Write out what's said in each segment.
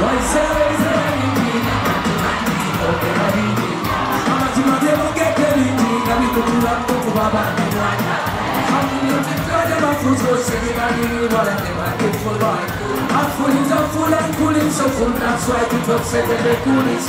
So full, that's why people say that they're coolies.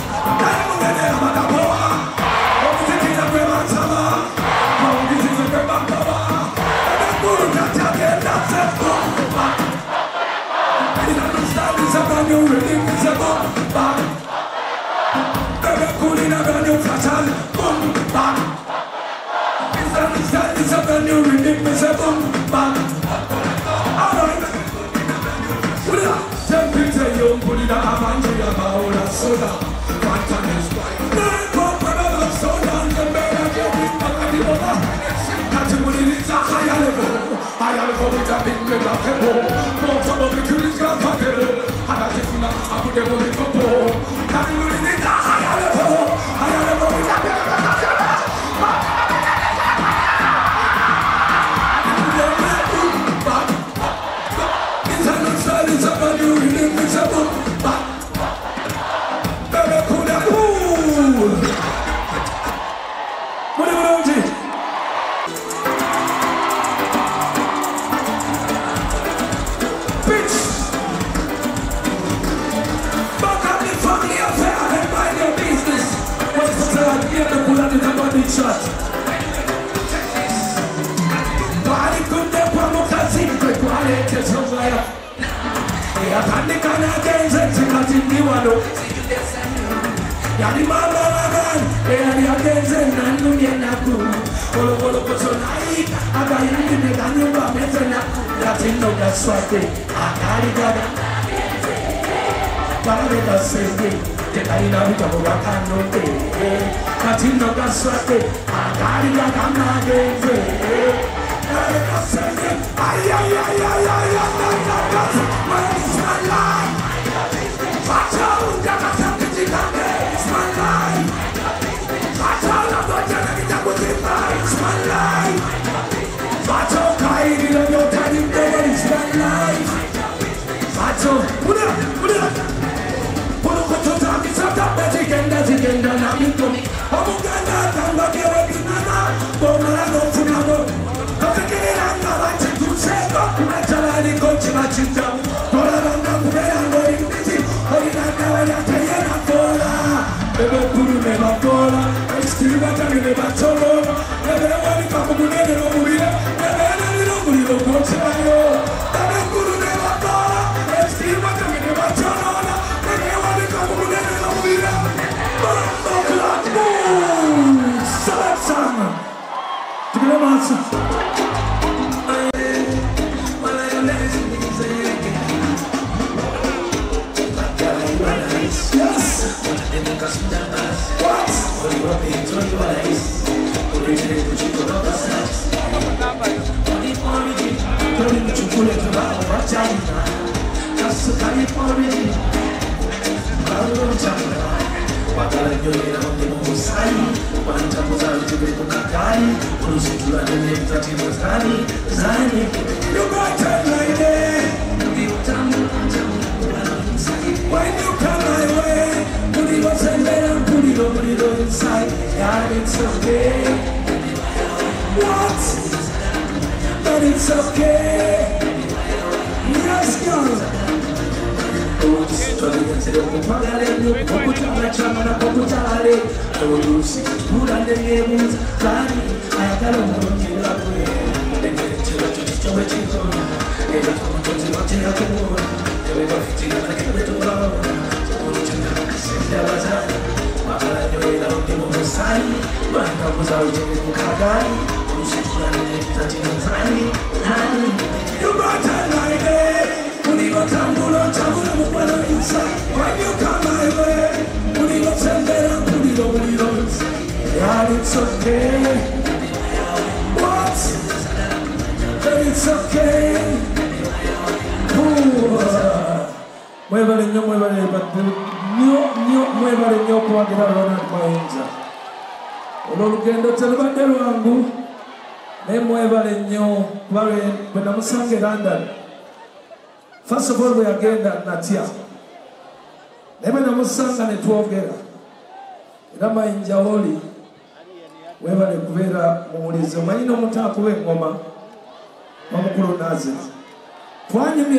First of all, we are getting that Natia. Ebe namusanga ne twogera. Era mayinja oli webale kubeera muwulize omanyi n'omutaakuba engoma wamukulu Naziri. Twanyumya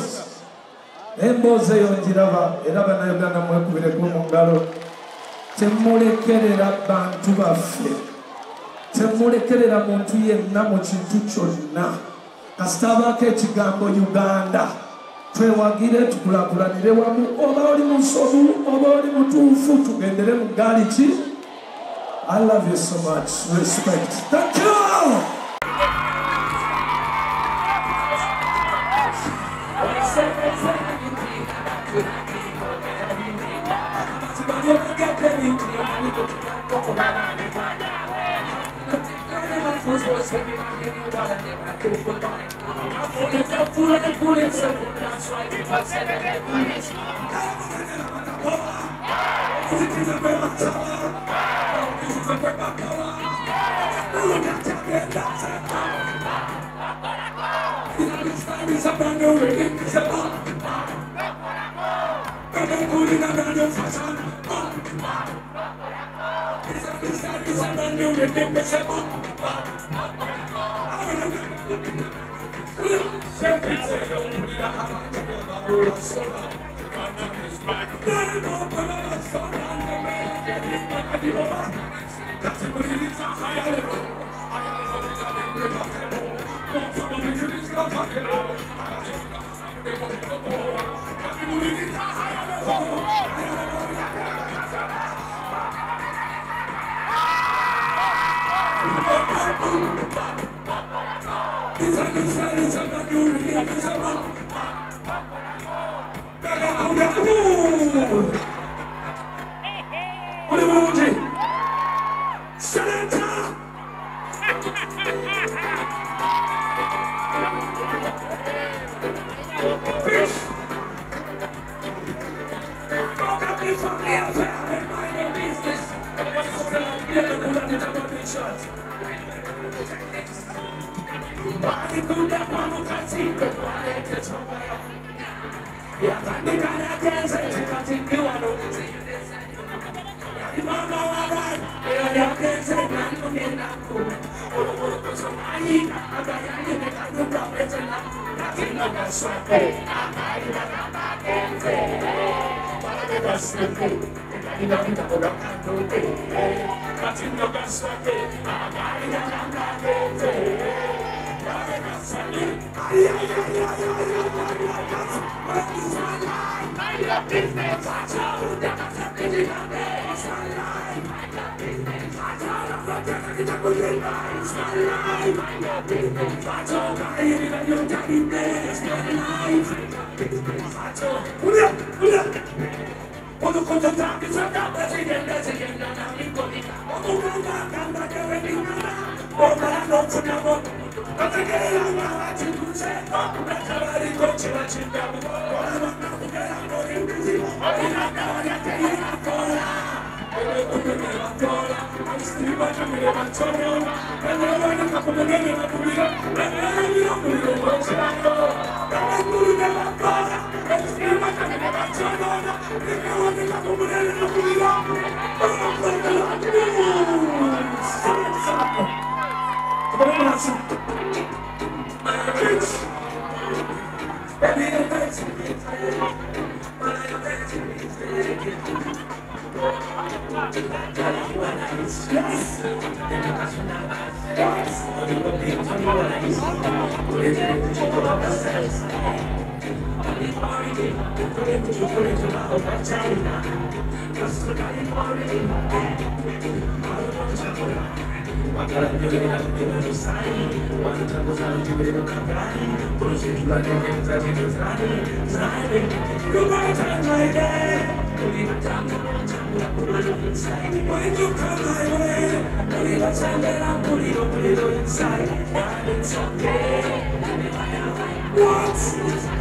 emboozi eyo ngiraba era bannayuganda mwekubireko mu ngalo. Temulekerera bantu baffe, temulekerera muntu yenna mu kintu kyonna. Kasita abaako ekigambo Uganda twewagire tukulakulanire wamu. Oba oli musobu oba oli mutuufu tugendere mu gaali ki. I love you so much. Respect. Thank you.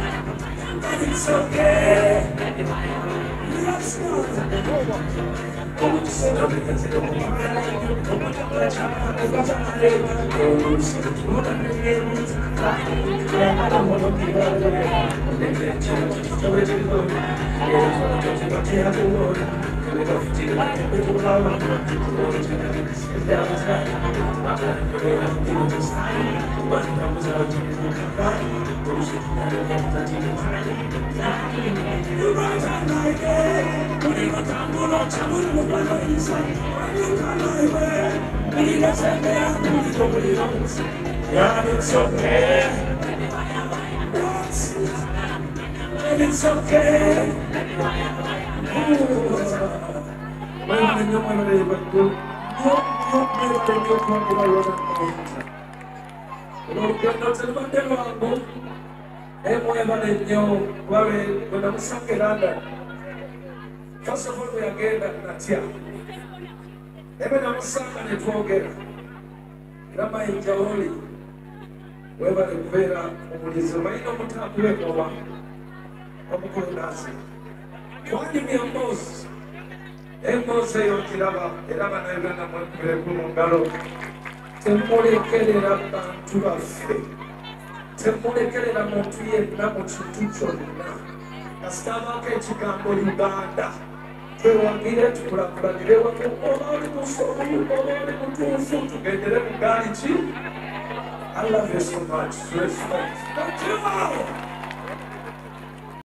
It's okay. It's okay. It's okay. First of all, we are getting that here. Even I'm saying it forget. Grandma in Jaholi. Whoever the Vera, who is the main of the top way for one. Kwani miongozi emose yokiraba era banayuganda mwekule mu ngalo temulekerera bantu baffe temulekerera muntu yenna mu kintu kyonna kasitabaako ekigambo Uganda twewagire tukulakulanire wamu oba oli musomi oba oli mutuufu tugendere mu gaali ki I love you so much. Respect. Don't you know?